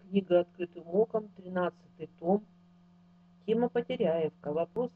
Книга «Открытым оком», 13 том, тема Потеряевка, вопрос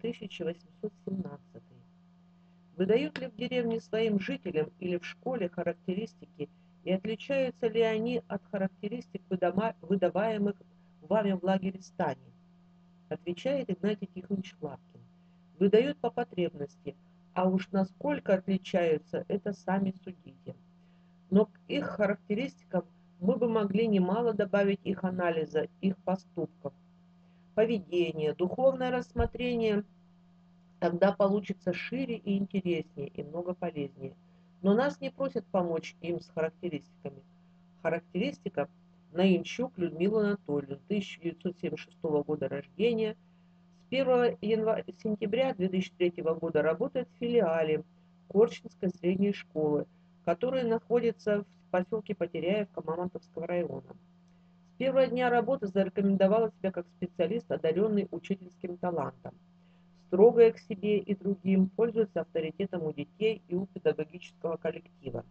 2817. Выдают ли в деревне своим жителям или в школе характеристики, и отличаются ли они от характеристик, выдаваемых вами в лагере Стани? Отвечает Игнатий Тихонович Лапкин. Выдают по потребности, а уж насколько отличаются, это сами судите. Но к их характеристикам мы бы могли немало добавить их анализа, их поступков, поведения, духовное рассмотрение, тогда получится шире и интереснее, и много полезнее. Но нас не просят помочь им с характеристиками. Характеристика: Наимчук Людмила Анатольевна, 1976 года рождения, с 1 сентября 2003 года работает в филиале Корчинской средней школы, которая находится в поселке Потеряевка Мамонтовского района. С первого дня работы зарекомендовала себя как специалист, одаренный учительским талантом. Строгая к себе и другим, пользуется авторитетом у детей и у педагогического коллектива.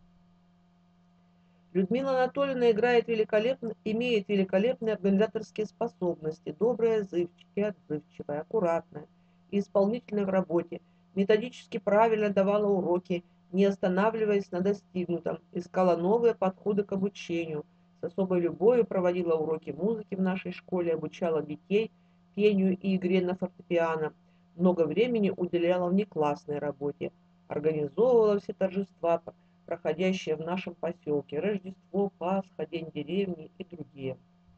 Людмила Анатольевна имеет великолепные организаторские способности, добрая, отзывчивая, аккуратная и исполнительная в работе, методически правильно давала уроки, не останавливаясь на достигнутом, искала новые подходы к обучению, с особой любовью проводила уроки музыки в нашей школе, обучала детей пению и игре на фортепиано, много времени уделяла внеклассной работе, организовывала все торжества, проходящие в нашем поселке: Рождество, Пасха, День деревни и другие.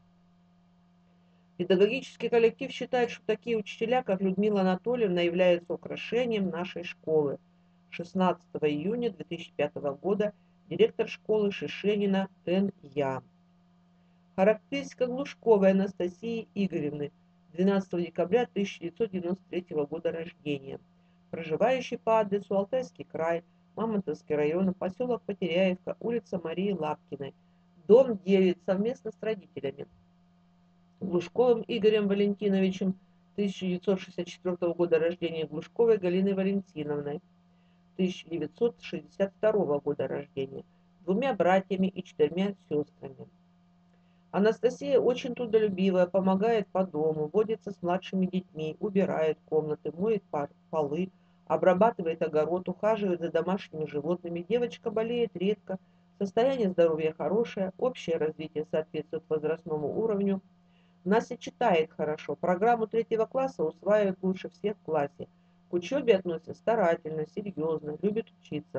Педагогический коллектив считает, что такие учителя, как Людмила Анатольевна, являются украшением нашей школы. 16 июня 2005 года директор школы Шишенина Н.Я. Характеристика Глушковой Анастасии Игоревны, 12 декабря 1993 года рождения, проживающей по адресу Алтайский край, Мамонтовский район, поселок Потеряевка, улица Марии Лапкиной, дом 9, совместно с родителями Глушковым Игорем Валентиновичем, 1964 года рождения, Глушковой Галиной Валентиновной, 1962 года рождения, двумя братьями и 4 сестрами. Анастасия очень трудолюбивая, помогает по дому, водится с младшими детьми, убирает комнаты, моет полы, обрабатывает огород, ухаживает за домашними животными. Девочка болеет редко, состояние здоровья хорошее, общее развитие соответствует возрастному уровню. Настя читает хорошо, программу 3 класса усваивает лучше всех в классе. К учебе относится старательно, серьезно, любит учиться.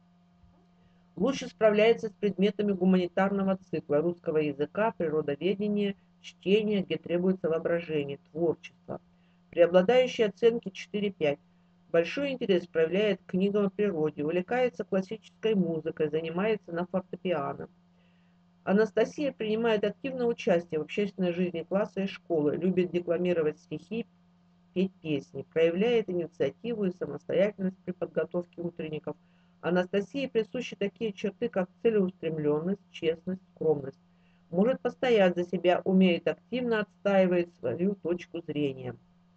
Лучше справляется с предметами гуманитарного цикла: русского языка, природоведения, чтения, где требуется воображение, творчество. Преобладающие оценки 4-5. Большой интерес проявляет к книгам о природе, увлекается классической музыкой, занимается на фортепиано. Анастасия принимает активное участие в общественной жизни класса и школы, любит декламировать стихи, петь песни, проявляет инициативу и самостоятельность при подготовке утренников. Анастасии присущи такие черты, как целеустремленность, честность, скромность. Может постоять за себя, умеет активно отстаивать свою точку зрения.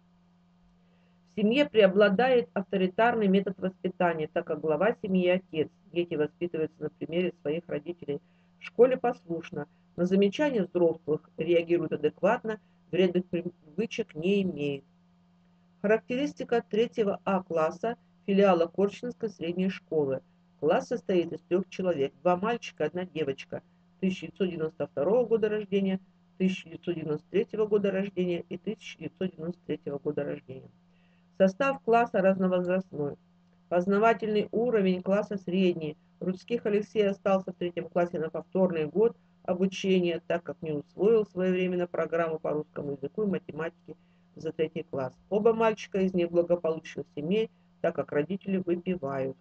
В семье преобладает авторитарный метод воспитания, так как глава семьи – отец. Дети воспитываются на примере своих родителей. В школе послушно, на замечания взрослых реагируют адекватно, вредных привычек не имеет. Характеристика 3 класса филиала Корчинской средней школы. Класс состоит из 3 человек: 2 мальчика, 1 девочка, 1992 года рождения, 1993 года рождения и 1993 года рождения. Состав класса разновозрастной. Познавательный уровень класса средний. Рудских Алексей остался в 3 классе на повторный год обучения, так как не усвоил своевременно программу по русскому языку и математике за 3 класс. Оба мальчика из неблагополучных семей, так как родители выпивают.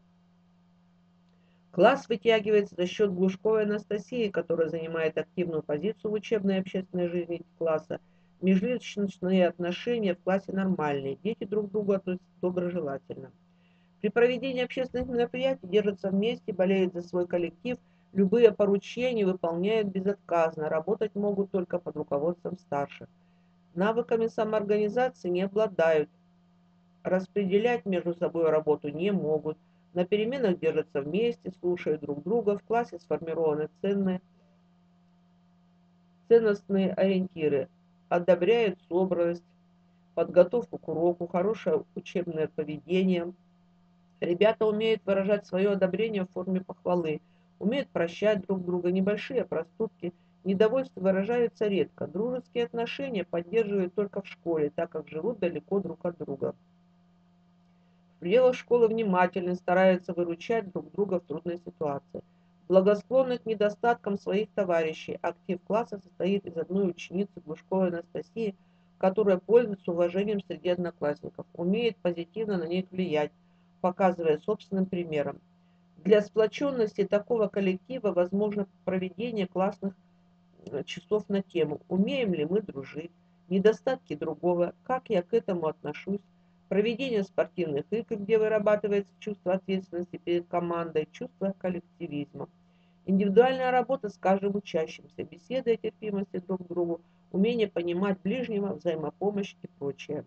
Класс вытягивается за счет Глушковой Анастасии, которая занимает активную позицию в учебной и общественной жизни класса. Межличностные отношения в классе нормальные, дети друг к другу относятся доброжелательно. При проведении общественных мероприятий держатся вместе, болеют за свой коллектив, любые поручения выполняют безотказно, работать могут только под руководством старших. Навыками самоорганизации не обладают, распределять между собой работу не могут, на переменах держатся вместе, слушают друг друга, в классе сформированы ценные ценностные ориентиры, одобряет собранность, подготовку к уроку, хорошее учебное поведение. Ребята умеют выражать свое одобрение в форме похвалы, умеют прощать друг друга, небольшие проступки, недовольство выражаются редко. Дружеские отношения поддерживают только в школе, так как живут далеко друг от друга. В пределах школы внимательны, стараются выручать друг друга в трудной ситуации. Благосклонны к недостаткам своих товарищей. Актив класса состоит из одной ученицы Глушковой Анастасии, которая пользуется уважением среди одноклассников, умеет позитивно на них влиять, показывая собственным примером. Для сплоченности такого коллектива возможно проведение классных часов на тему «Умеем ли мы дружить?», «Недостатки другого?», «Как я к этому отношусь?», проведение спортивных игр, где вырабатывается чувство ответственности перед командой, чувство коллективизма. Индивидуальная работа с каждым учащимся, беседы о терпимости друг к другу, умение понимать ближнего, взаимопомощь и прочее.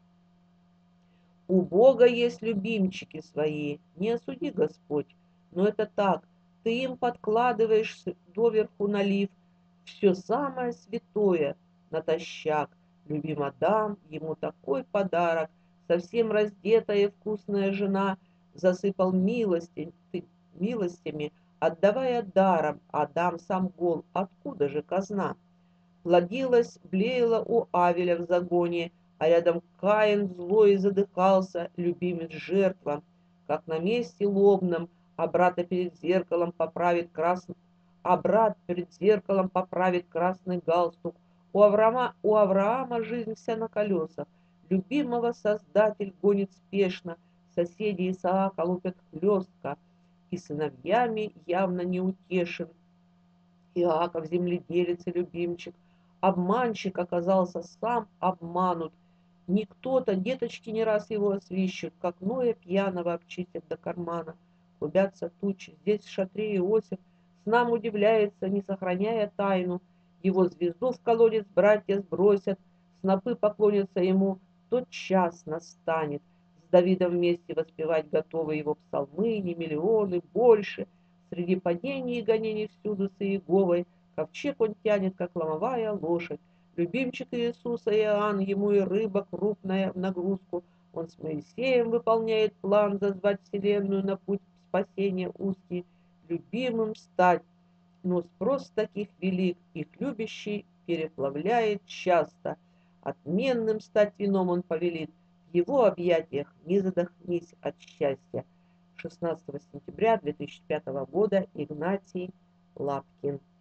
У Бога есть любимчики свои, не осуди, Господь, но это так, ты им подкладываешь доверху налив все самое святое натощак. Любим дам ему такой подарок, совсем раздетая и вкусная жена засыпал милостями, отдавая даром, Адам сам гол, откуда же казна? Плодилась, блеяла у Авеля в загоне, а рядом Каин злой задыхался, любимец жертва, как на месте лобном, а брата перед зеркалом поправит красный, а брат перед зеркалом поправит красный галстук. У Авраама жизнь вся на колесах, любимого Создатель гонит спешно, соседи Исаака лупят хлестко, и сыновьями явно не утешен. Иаков, земледелец и любимчик, обманщик оказался сам обманут. Никто-то, деточки не раз его освищут, как Ноя пьяного обчистят до кармана. Клубятся тучи, здесь в шатре Иосиф с удивляется, не сохраняя тайну. Его звезду в колодец братья сбросят, снопы поклонятся ему, тот час настанет. С Давидом вместе воспевать готовы его псалмы, не миллионы, больше. Среди падений и гонений всюду с Иеговой ковчег он тянет, как ломовая лошадь. Любимчик Иисуса Иоанн, ему и рыба крупная в нагрузку. Он с Моисеем выполняет план зазвать вселенную на путь спасения узкий. Любимым стать, но спрос таких велик, их любящий переплавляет часто. Отменным стать вином он повелит, в его объятиях не задохнись от счастья. 16 сентября 2005 года Игнатий Лапкин.